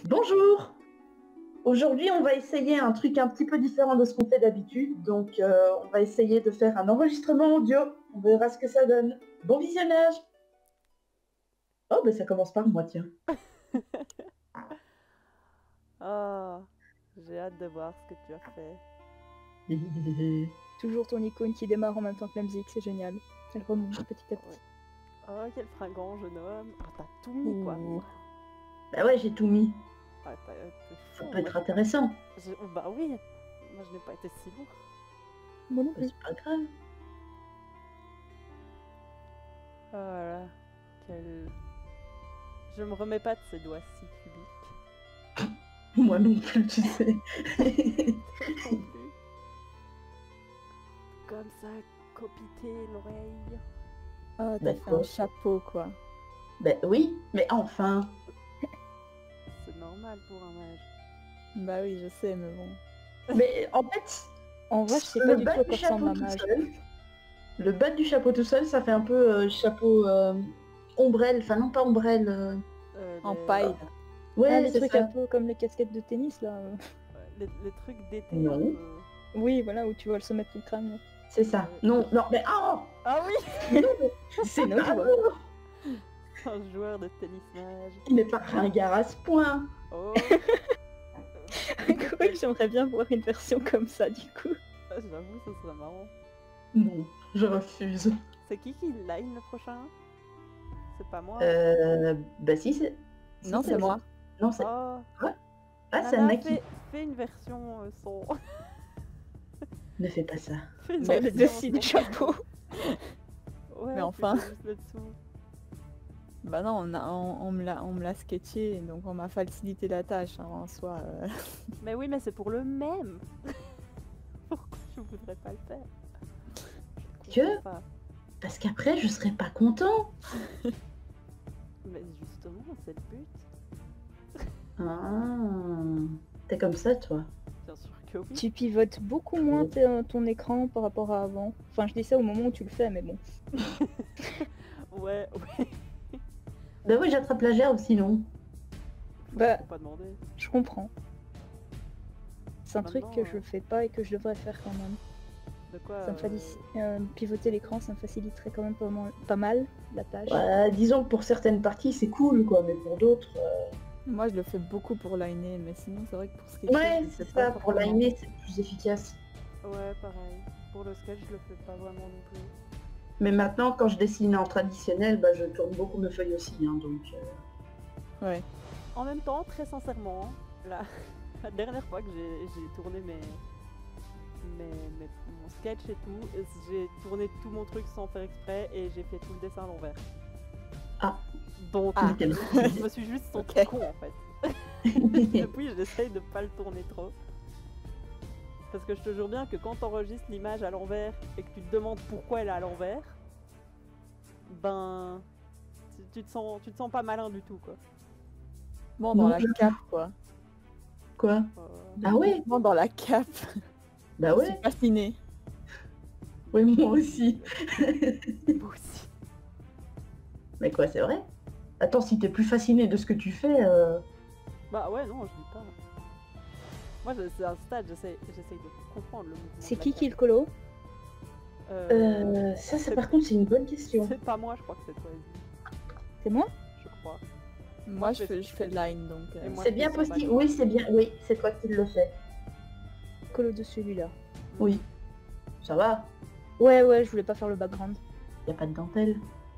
Bonjour! Aujourd'hui, on va essayer un truc un petit peu différent de ce qu'on fait d'habitude. Donc, on va essayer de faire un enregistrement audio. On verra ce que ça donne. Bon visionnage! Oh, ben ça commence par moi, tiens. Oh, j'ai hâte de voir ce que tu as fait. Toujours ton icône qui démarre en même temps que la musique, c'est génial. Elle remonte petit à petit. Oh, quel fringant jeune homme. Ah, t'as tout mis, quoi. Ouh. Bah ouais, j'ai tout mis. Ah, t'es Ça fou. peut être intéressant. Bah oui, moi je n'ai pas été si lourd. Moi non Bah, plus. c'est pas grave. Oh là, quel... Je me remets pas de ces doigts si cubiques. Moi non plus, tu sais. Non plus. Comme ça, copiter l'oreille. Ah, Bah t'as fait quoi? un chapeau, quoi. Ben oui, mais enfin. C'est normal pour un mage. Bah oui, je sais, mais bon. Mais en fait, En vrai, je sais pas le du tout bas à du quoi ressemble chapeau un tout mage. seul. Le bas du chapeau tout seul, ça fait un peu chapeau ombrelle. Enfin, non, pas ombrelle. En Les- paille. Ouais, Ah, les c'est trucs ça. un peu comme les casquettes de tennis, là. les trucs d'été Non. un peu. Oui, voilà, où tu vois le sommet de ton crâne. Là. C'est ça. Non, non, mais oh, Ah oui. c'est Non, pas je vois. bon. Un joueur de tennis mage. Il n'est pas ringard à ce point. Oh. Quoi, j'aimerais bien voir une version comme ça, du coup. Ah, j'avoue, ce serait marrant. Non, je refuse. C'est qui line le prochain? C'est pas moi. Bah si, c'est... si, Non, c'est moi. Non, c'est... Oh, Ah, c'est Nana, Naki. fais une version son. Ne fais pas ça. Fais une Mais le version dessus du chapeau. Ouais, Mais tu enfin. fais juste le dessous. Bah non, on me l'a sketché, donc on m'a facilité la tâche, hein, en soi. Mais oui, mais c'est pour le même. Pourquoi je voudrais pas le faire? Je Que comprends pas. Parce qu'après, je serai pas content. Mais justement, c'est le but. Ah, t'es comme ça, toi. Bien sûr que oui. Tu pivotes beaucoup moins ton écran par rapport à avant. Enfin, je dis ça au moment où tu le fais, mais bon. Ouais. Bah oui, j'attrape la gerbe sinon. Bah, Faut pas demander. je comprends. C'est un truc Maintenant, que je fais pas et que je devrais faire quand même. De quoi Ça me facilite, pivoter l'écran, ça me faciliterait quand même pas mal la tâche. Bah, disons que pour certaines parties, c'est cool, quoi, mais pour d'autres... Moi, je le fais beaucoup pour liner, mais sinon, c'est vrai que pour ce qui Ouais, c'est ça, pour liner, c'est plus efficace. Ouais, pareil. Pour le sketch, je le fais pas vraiment non plus. Mais maintenant, quand je dessine en traditionnel, bah, je tourne beaucoup mes feuilles aussi, hein, donc... Ouais. En même temps, très sincèrement, la dernière fois que j'ai tourné mon sketch et tout, j'ai tourné tout mon truc sans faire exprès et j'ai fait tout le dessin à l'envers. Ah. Donc, Ah. je me suis juste senti Ok. con en fait. Depuis, j'essaye de pas le tourner trop. Parce que je te jure bien que quand t'enregistres l'image à l'envers et que tu te demandes pourquoi elle est à l'envers, ben, tu te sens pas malin du tout, quoi. Bon, dans Non, la cape, quoi. Quoi? Ah ouais? Bon, dans la cape. Bah Je ouais, suis fascinée. oui, moi aussi. Moi aussi. Mais quoi, c'est vrai? Attends, si t'es plus fasciné de ce que tu fais... Bah ouais, non, je dis pas. Moi, c'est un stade, j'essaye de comprendre le mouvement. C'est de la qui carte. le colo? ça, par contre, c'est une bonne question. C'est pas moi, je crois que c'est toi, Izzy, C'est moi? je crois. Moi, je je fais le line, donc... Et moi, C'est je bien fais son possible, bac. oui, c'est bien, oui, c'est toi qui le fais. Colo de celui-là. Oui. Ça va, Ouais, je voulais pas faire le background. y a pas de dentelle.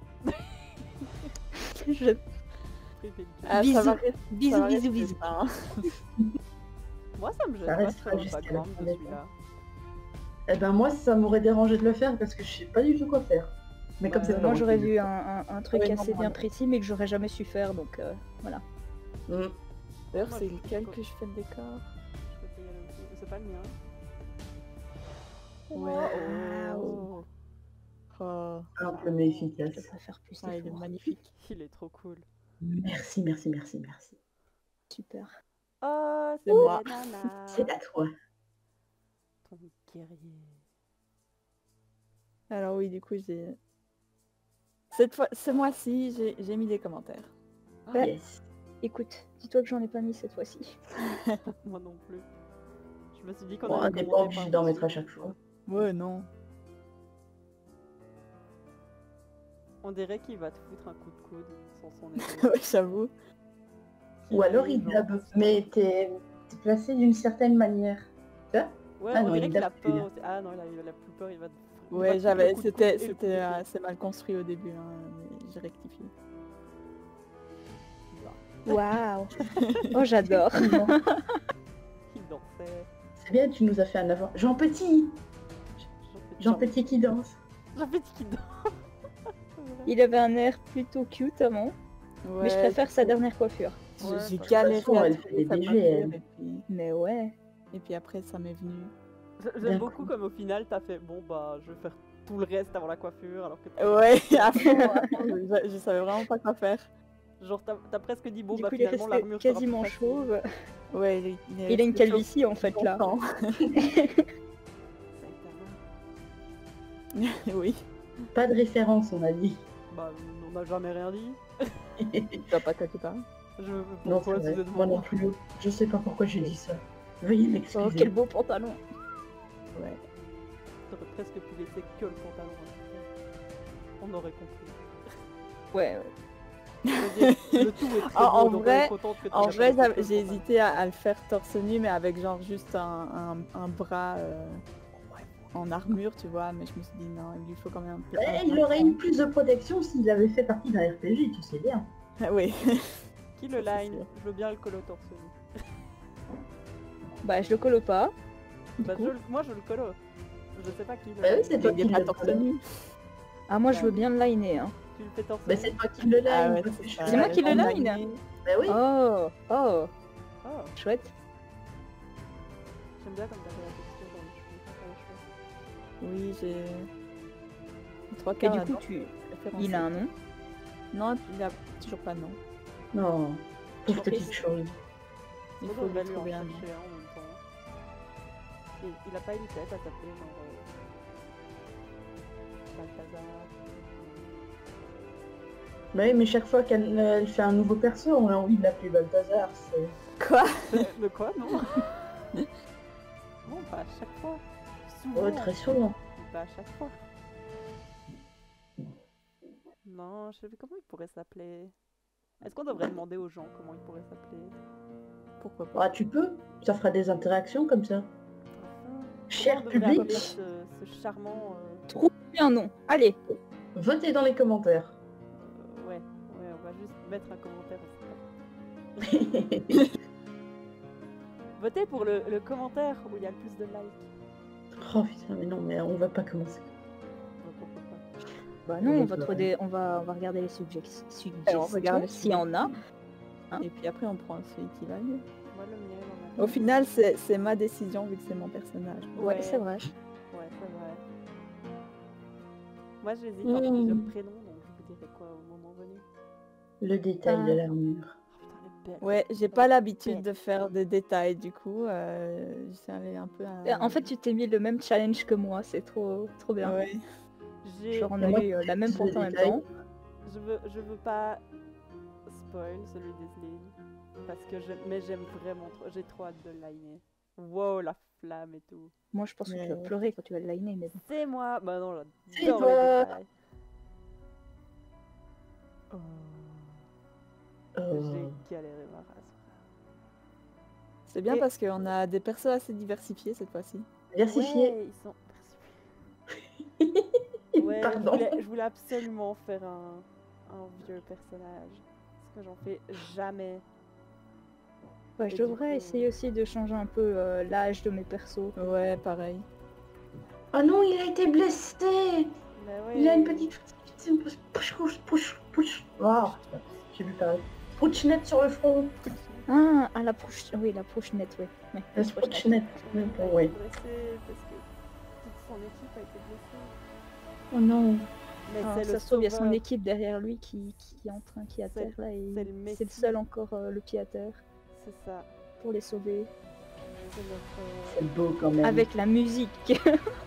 Je... Ah, Bisous. ça va rester- Bisous, ça va bisous, rester bisous. ça, hein. Moi, ça me gêne Ça pas de restera faire le jusqu'à la background fin de des celui-là. Eh ben moi, ça m'aurait dérangé de le faire parce que je sais pas du tout quoi faire. Mais comme Bah, c'est pas Moi, moi j'aurais qui le vu fais. un truc Ouais, non, assez moi, bien non. précis, mais que j'aurais jamais su faire, donc voilà. Mm. D'ailleurs, Moi, c'est je- lequel je- que je fais le décor? Je peux payer le aussi. C'est pas le mien. Waouh. Oh, Simple mais efficace. je devrais faire plus Ah, il est d'efforts. magnifique. Il est trop cool. Merci, merci, merci, merci. Super. Oh, C'est moi. Nana. C'est à toi. Ton guerrier. Alors oui, du coup, ce mois-ci, j'ai mis des commentaires. Oh, Ouais. Yes. Écoute, dis-toi que j'en ai pas mis cette fois-ci. Moi non plus. Je me suis dit qu'on Bon, on allait n'est pas commencer obligé par d'en dessus. mettre à chaque fois. Ouais, non. On dirait qu'il va te foutre un coup de coude sans son épaule. Ouais, j'avoue. Ou alors il genre, dab, mais t'es placé d'une certaine manière. Ça Ouais, Ah on non, dirait il qu'il a dab plus, peur là. aussi. Ah non, il a plus peur, il va te il va Ouais, te foutre j'avais, le coup de coude et le coup c'était, d'épée. c'est mal construit au début, hein, mais j'ai rectifié. Waouh. Oh, j'adore. Il dansait. C'est bien, tu nous as fait un avant. Jean Petit Jean Petit qui danse. Jean Petit qui danse. Il avait un air plutôt cute avant, Ouais, mais je préfère sa dernière coiffure. Ouais, j'ai parce que galéré de toute façon, à elle trouver fait des sa DG, coiffure, elle. Mais ouais. et puis après ça m'est venu. J'aime D'accord. beaucoup comme au final t'as fait bon bah je vais faire tout le reste avant la coiffure alors que Ouais, à fond, je savais vraiment pas quoi faire. genre t'as presque dit bon Du bah coup, il est finalement resté l'armure sera plus quasiment facile. chauve. Ouais, Il a une resté calvitie en fait là. longtemps. Oui, Pas de référence, on a dit. Bah on n'a jamais rien dit. tu vois pas quoi tu parles. Non, Pourquoi c'est vous vrai. êtes Moi non plus. Je sais pas pourquoi j'ai dit ça. Veuillez Oh, m'excuser. quel beau pantalon. Ouais. T'aurais presque pu laisser que le pantalon. Hein. On aurait compris. Ouais, ouais. Je veux dire, le tout est très En beau, donc vrai- on est contente que tu En l'aies vrai, pas laissé que le j'ai pantalon. hésité à le faire torse nu, mais avec genre juste un bras en armure, tu vois. Mais je me suis dit non, il lui faut quand même un peu. Il aurait eu plus de protection s'il avait fait partie d'un RPG, tu sais bien. Oui. Qui le Ça, c'est line sûr. Je veux bien le colo torse nu. Bah, je le colle pas. Bah, coup. moi je le colo. Je sais pas qui le Bah oui, line. c'est toi Il est qui pas le torse donne. nu. Ah, moi, je veux bien le liner. Hein. Tu le fais torse Bah nu. c'est toi qui le line. Ah ouais, parce que c'est je ça. fais C'est moi qui le en line. ligne. Bah oui. Oh, oh, Oh, chouette. j'aime bien comme t'avais la texture dans les cheveux. Ça, les cheveux. Oui, j'ai. Trois Et quarts du là-dedans, coup, référencé. il a un nom. Non, il a toujours pas de nom. Non. Pauvre Triste. petite chose. Il Moi, faut j'aurais lui lui en trouver un nom. chercher un en même temps. Et il a pas une tête à taper, genre. Balthazar. Bah oui, mais chaque fois qu'elle elle fait un nouveau perso, on a envie de l'appeler Balthazar. C'est... Quoi? De quoi, non? Non, pas à chaque fois. Souvent. Ouais, très souvent. mais Pas à chaque fois. Non, je sais plus comment il pourrait s'appeler. Est-ce qu'on devrait demander aux gens comment il pourrait s'appeler? Pourquoi pas? Ah, tu peux. Ça fera des interactions comme ça. Enfin, Cher comment on devrait appeler public, ce charmant. Trouve-lui un nom. Allez. votez dans les commentaires. Ouais, on va juste mettre un commentaire. Votez pour le commentaire où il y a le plus de likes. Oh putain, mais non, mais on va pas commencer. Pourquoi pas. Bah non, Oui, on va, c'est on va regarder les suggestions. Alors, on regarde s'il y en a. Hein. Et puis après, on prend celui qui va mieux. Moi, le mien, il en a Au final, c'est ma décision vu que c'est mon personnage. Ouais, c'est vrai. Ouais, c'est vrai. Moi, j'hésite Mm. entre plusieurs prénoms, donc je vous dirai quoi au moment venu. Le détail Ah. de l'armure. Oh putain, elle est belle. Ouais, j'ai pas l'habitude de faire des détails, du coup, j'essaie d'aller un peu à... En fait, tu t'es mis le même challenge que moi. C'est trop bien. ouais. J'ai- Genre, on Et a moi, eu la même je portée en même détaille. temps. Je veux pas spoil celui d'Ezeline. Parce que j'aime vraiment trop. J'ai trop hâte de le liner. Wow, la flamme et tout. Moi, je pense que tu vas Ouais. pleurer quand tu vas le liner, mais bon. C'est moi. Bah non, C'est j'adore les toi. détails. Oh, Euh, j'ai galéré ma race. C'est bien Et- parce qu'on a des persos assez diversifiés cette fois-ci. Diversifié. Ouais, ils sont diversifiés. Ouais, Pardon. je voulais absolument faire un vieux personnage. Parce que j'en fais jamais. Ouais, Et je du devrais coup, essayer aussi de changer un peu l'âge de mes persos. Ouais, pareil. Oh non, il a été blessé. Mais ouais. Il a une petite... Push. Oh, j'ai vu pareil. Pouchnette sur le front. Ah, la proche... Oui, la prochainette, ouais. Ouais, La la prochainette. Pouchnette. Ouais. Blessé parce que toute son équipe a été blessée. Oh non. Mais Ah, c'est ça le se trouve, il y a son sauveur. équipe derrière lui qui est en train, qui est à C'est- terre là, et c'est le c'est Messie. le seul encore le pied à terre C'est ça. pour les sauver. C'est notre. C'est beau quand même. Avec la musique,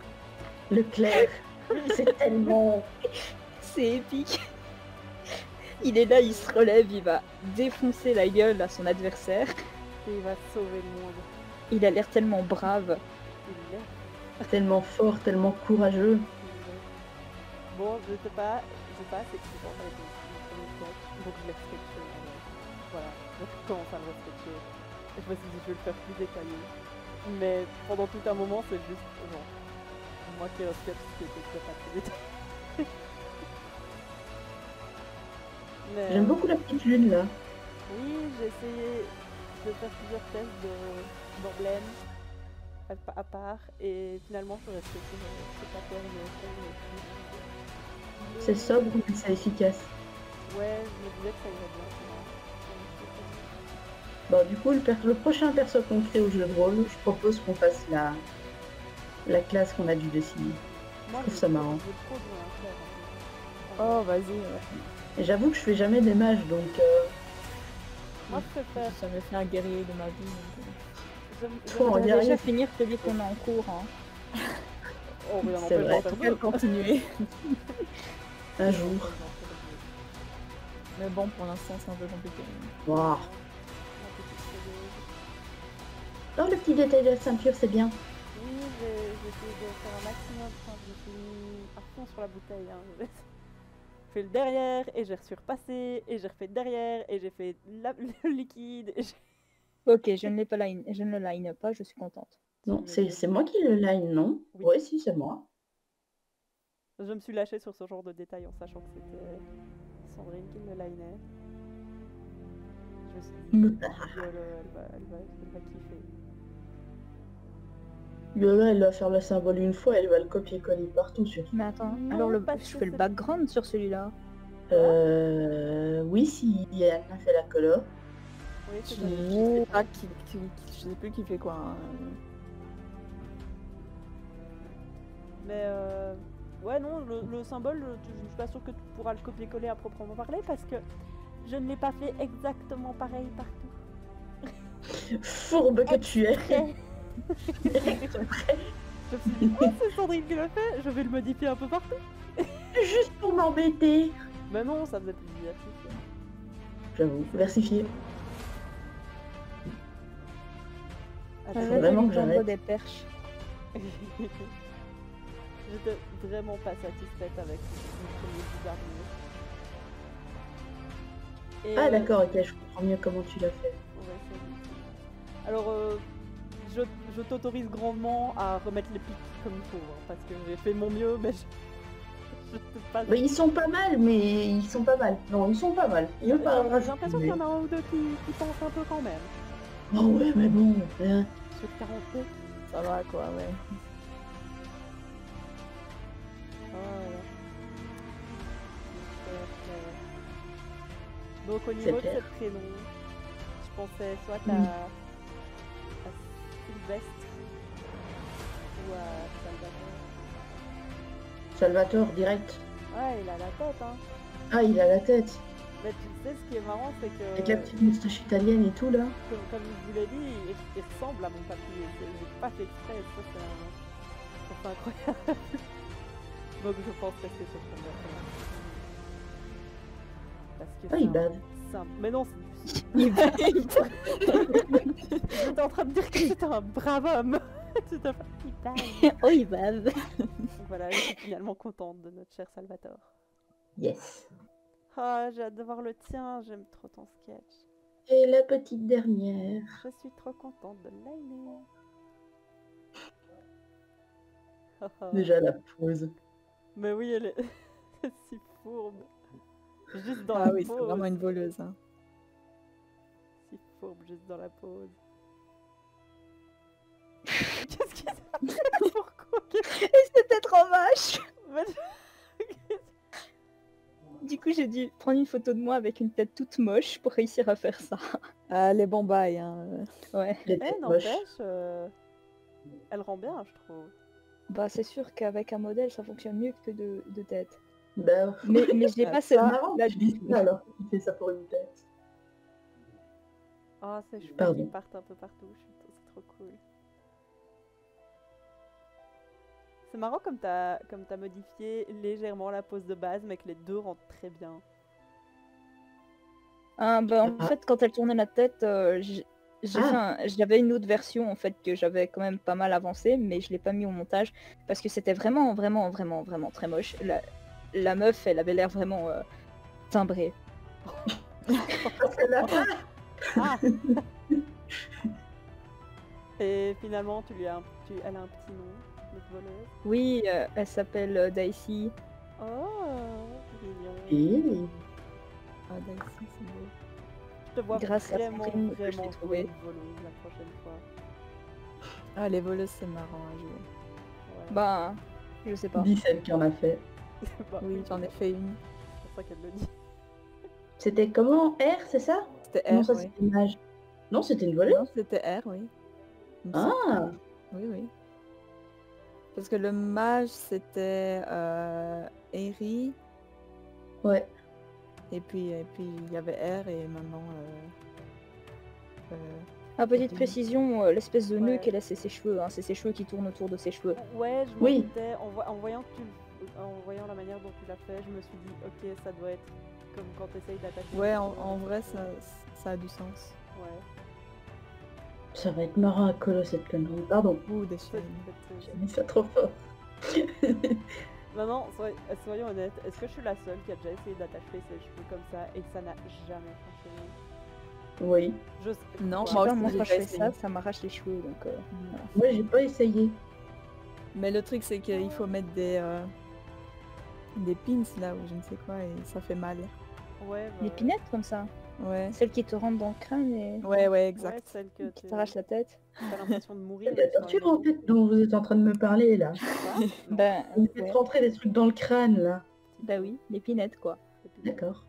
le clair. C'est tellement... c'est épique. Il est là, il se relève, il va défoncer la gueule à son adversaire. Et il va sauver le monde. Il a l'air tellement brave. Il l'est. Tellement fort, tellement courageux. Bon, je sais pas, c'est excellent avec mon premier sketch, donc je l'ai respecté. Voilà, donc je commence à le respecter. Et je me suis dit, je vais le faire plus détaillé. Mais pendant tout un moment, c'est juste genre, moi qui ai un sketch qui était pas très détaillé. Mais, J'aime beaucoup la petite lune là. oui, j'ai essayé de faire plusieurs tests d'emblèmes à part, et finalement, je suis restée sur ce pattern C'est sobre, mais c'est efficace. Ouais, je me disais que ça irait bien. Bon, du coup, le prochain perso qu'on crée au jeu de rôle, je propose qu'on fasse la classe qu'on a dû dessiner. Moi, trouve ça marrant. j'ai trop de à faire, Oh, vas-y, ouais. Et j'avoue que je fais jamais des mages, donc Moi, je préfère. J'ai jamais fait un guerrier de ma vie. Faut On en va guerrier. déjà finir celui qu'on a en cours. Hein. Oh, rien C'est n'empêche vrai. d'en faire deux. Continuer. un jour. Mais bon, pour l'instant, c'est un peu compliqué. Waouh. Oh, le petit détail de la ceinture, c'est bien. Oui, j'ai essayé de faire un maximum. Enfin, je me suis mis à fond sur la bouteille. Hein. J'ai fait le derrière et j'ai surpassé et j'ai refait le derrière et j'ai fait le liquide. Et Ok, je ne l'ai pas line, je ne le line pas, je suis contente. Non, c'est moi qui le line, non? Oui. Ouais, si, c'est moi. Je me suis lâchée sur ce genre de détails en sachant que c'était Sandrine qui me linait. Je me suis dit, elle va kiffer. Lola, elle va faire le symbole une fois, elle va le copier-coller partout surtout. Mais attends, Non, alors parce je que fais le c'est- background sur celui-là. Oui, si elle a fait la colo. Oui, c'est Je ça. sais pas je sais plus qui fait quoi. Hein. Mais ouais, non, le symbole, je suis pas sûre que tu pourras le copier-coller à proprement parler parce que je ne l'ai pas fait exactement pareil partout. Fourbe que tu es. Exprès. Je me suis dit, oh, c'est Sandrine qui l'a fait, je vais le modifier un peu partout. Juste pour m'embêter. Mais non, ça faisait plus divertissant. J'avoue, versifié. Attends, Faut vraiment que j'arrête. des perches. J'étais vraiment pas satisfaite avec mon premier bout d'armure. Et, Ah d'accord, ok, je comprends mieux comment tu l'as fait. ouais, c'est vite. Alors, je t'autorise grandement à remettre les pics comme il faut, hein, parce que j'ai fait mon mieux, mais je sais pas. Bah, ils sont pas mal, mais ils sont pas mal. Non, ils sont pas mal. Il y a pas J'ai l'impression qu'il y en a un ou deux qui pensent un peu quand même. Oh ouais, mais bon. Sur 42. Ça va quoi, ouais. Voilà. Donc au C'est niveau de clair. ces prénoms, je pensais soit à Sylvestre ou à Salvatore. Salvatore, direct. Ouais, il a la tête, hein. Ah, il a la tête. Mais tu sais, ce qui est marrant, c'est que, Avec la petite moustache italienne et tout, là. comme je vous l'ai dit, il ressemble à mon papy. J'ai pas fait exprès, ça c'est incroyable. Donc je pense rester sur son personnage. Parce que Ah, il bave. simple. Mais non, c'est Il va- j'étais en train de dire que c'était un brave homme. Tout à fait. Il parle. Oh, il bave. Donc voilà, je suis finalement contente de notre cher Salvatore. Yes. Ah, j'ai hâte de voir le tien, j'aime trop ton sketch. Et la petite dernière. Je suis trop contente de l'aimer. Déjà la pause. Mais oui, elle est c'est si fourbe. Juste dans Ah la oui, c'est pause. vraiment une voleuse. Hein. Si fourbe, juste dans la pause. Qu'est-ce qui s'est passé? Pourquoi? C'était trop vache. Mais- Du coup, j'ai dû prendre une photo de moi avec une tête toute moche pour réussir à faire ça. Ah, les bons bails. Hein. Ouais. Les Eh, têtes moches. n'empêche, elle rend bien, je trouve. Bah, c'est sûr qu'avec un modèle, ça fonctionne mieux que de tête. Bah, Mais j'ai pas c'est ça. marrant Là, que tu dises ça alors qu'il fait ça pour une tête. Oh, c'est chouette Pardon. qu'ils partent un peu partout, c'est trop cool. C'est marrant comme t'as modifié légèrement la pose de base, mais que les deux rentrent très bien. En Ah. fait, quand elle tournait la tête, j'avais une autre version en fait que j'avais quand même pas mal avancé, mais je l'ai pas mis au montage parce que c'était vraiment, vraiment, vraiment, vraiment très moche. La meuf, elle avait l'air vraiment timbrée. Parce que là, Ah. Et finalement, elle a un petit nom, notre voleuse. Oui, elle s'appelle Daisy. Oh, mignon. et... Ah, Daisy, c'est beau. Je te vois Grâce à vraiment, Sandrine que je l'ai vraiment trouvé. jouer une voleuse la prochaine fois. Ah, les voleuses, c'est marrant à jouer. Ouais. Bah, je sais pas. Dis celle qui en a fait. Bah, Oui, j'en ai fait une. c'est pour ça qu'elle le dit. C'était comment? R, c'est ça? C'était Non, R, ça oui. c'était une mage. Non, c'était une voleuse. Non, c'était R, oui. Il me semble. Ah, Oui, oui. Parce que le mage, c'était Eri, ouais. et puis il y avait R, et maintenant... Petite précision, l'espèce de nœud Ouais. qu'elle a, c'est ses cheveux. Hein, c'est ses cheveux qui tournent autour de ses cheveux. Ouais, je m'en Oui. doutais. En voyant en voyant la manière dont tu l'as fait, je me suis dit, ok, ça doit être comme quand tu essayes d'attaquer. Ouais, une en personne. vrai, ça a du sens. Ouais. Ça va être marrant à colo cette connerie. Pardon. Ouh, des C'est- chaînes. c'est- J'ai mis ça trop fort. Maintenant, soyons honnêtes, est-ce que je suis la seule qui a déjà essayé d'attacher ses cheveux comme ça et que ça n'a jamais fonctionné? Oui. Je Non, Je sais moi pas, aussi, moi j'ai quand je déjà fais ça, essayé. ça m'arrache les cheveux. Donc, Moi, j'ai pas essayé. Mais le truc, c'est qu'il faut mettre des pins là, ou je ne sais quoi, et ça fait mal. Ouais, bah, les pinettes comme ça. Ouais. Celles qui te rentrent dans le crâne et Ouais, ouais, exact. celle que qui tu t'arrachent la tête. as l'impression de mourir. C'est la mais tu n'en torture es en pas. fait dont vous êtes en train de me parler là. Quoi Non, Ben, Vous me faites ouais. rentrer des trucs dans le crâne là. Bah oui, les pinettes quoi. c'est pire. D'accord.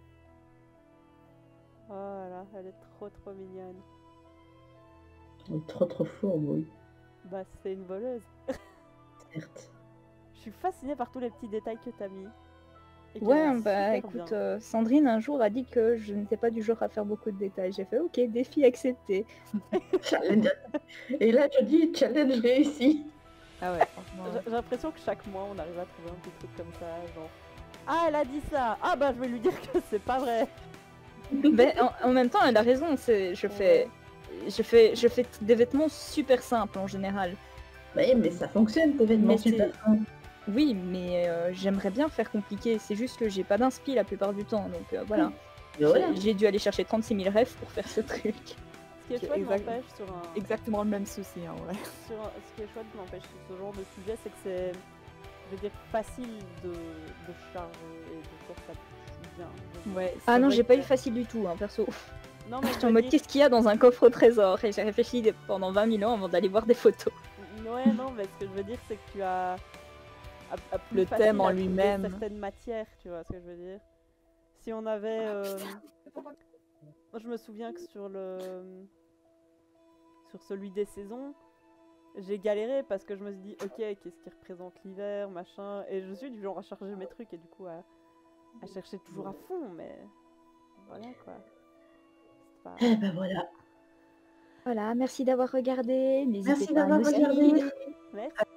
Oh là, elle est trop mignonne. On est trop fort, oui. Bah, c'est une voleuse. Certes. Je suis fascinée par tous les petits détails que t'as mis. Et qui Ouais, rendent bah super écoute, bien. Sandrine un jour a dit que je n'étais pas du genre à faire beaucoup de détails. J'ai fait ok, défi accepté. Challenge. Et là, je dis challenge réussi. Ah ouais, franchement. J'ai l'impression que chaque mois, on arrive à trouver un petit truc comme ça, genre... Ah, elle a dit ça. Ah bah, je vais lui dire que c'est pas vrai. Ben, en même temps, elle a raison. Je fais des vêtements super simples en général. Oui, mais ça fonctionne, tes vêtements Mais c'est- super simples. Oui, mais j'aimerais bien faire compliqué. C'est juste que j'ai pas d'inspi la plupart du temps. Donc voilà. Et voilà. J'ai dû aller chercher 36 000 rêves pour faire ce truc. Ce qui est C'est chouette, exact- n'empêche, sur un... Exactement le même souci, en vrai. Ce qui est chouette, n'empêche, sur ce genre de sujet, c'est que c'est, je veux dire, facile de charger et de faire ça bien. Je veux dire. Ouais, Ah c'est non, vrai j'ai pas que- eu facile du tout, hein, perso. Non, mais je J'étais en veux mode dire- qu'est-ce qu'il y a dans un coffre au trésor et j'ai réfléchi pendant 20 000 ans avant d'aller voir des photos. Ouais, non, mais ce que je veux dire, c'est que tu as... plus Le facile thème en à trouver lui-même. certaines matières, tu vois ce que je veux dire. Si on avait... Moi, je me souviens que sur celui des saisons, j'ai galéré parce que je me suis dit, ok, qu'est-ce qui représente l'hiver, machin, et je suis du genre à charger mes trucs et du coup à chercher toujours à fond, mais voilà quoi. C'est pas... Eh ben voilà. Voilà, merci d'avoir regardé. N'hésitez Merci pas à d'avoir nous regardé. suivre. Merci.